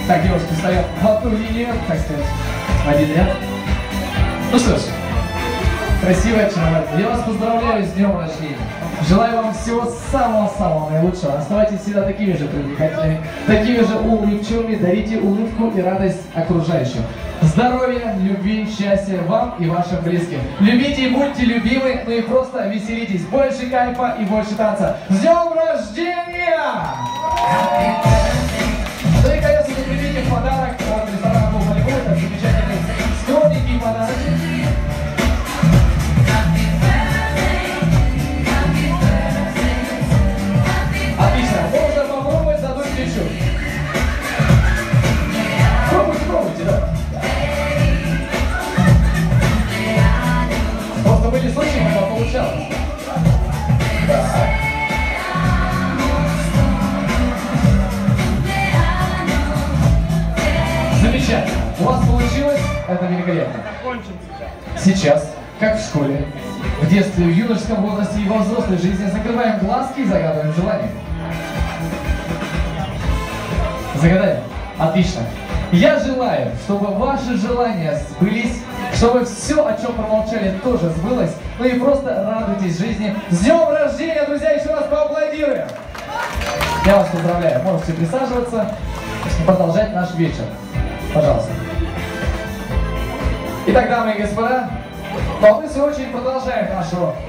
Так, девушки встают в одну линию, так сказать, в один ряд. Ну что ж, красивая, очаровательная. Я вас поздравляю с днем рождения. Желаю вам всего самого-самого наилучшего. Оставайтесь всегда такими же привлекательными, такими же улыбчивыми. Дарите улыбку и радость окружающим. Здоровья, любви, счастья вам и вашим близким. Любите и будьте любимы, ну и просто веселитесь. Больше кайфа и больше танца. С днем рождения! Ну и, конечно, не примите в подарок от ресторана «Полполигон». Это замечательный скромненький подарок. Отлично. Можно попробовать задуть свечу. Пробуйте, да. Просто были случаи, когда получалось. Так. Замечательно. У вас получилось? Это великолепно. Сейчас, как в школе, в детстве, в юношеском возрасте и во взрослой жизни, закрываем глазки и загадываем желание. Загадаем. Отлично. Я желаю, чтобы ваши желания сбылись, чтобы все, о чем промолчали, тоже сбылось. Ну и просто радуйтесь жизни. С днем рождения, друзья! Еще раз поаплодируем! Я вас поздравляю. Можете присаживаться и продолжать наш вечер. Пожалуйста. Итак, дамы и господа, мы в свою очередь продолжаем нашу